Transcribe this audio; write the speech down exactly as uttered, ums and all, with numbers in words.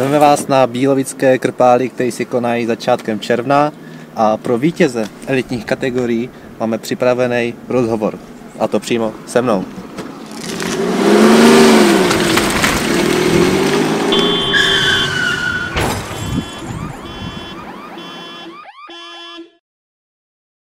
Zveme vás na bílovické krpály, které se konají začátkem června, a pro vítěze elitních kategorií máme připravený rozhovor, a to přímo se mnou.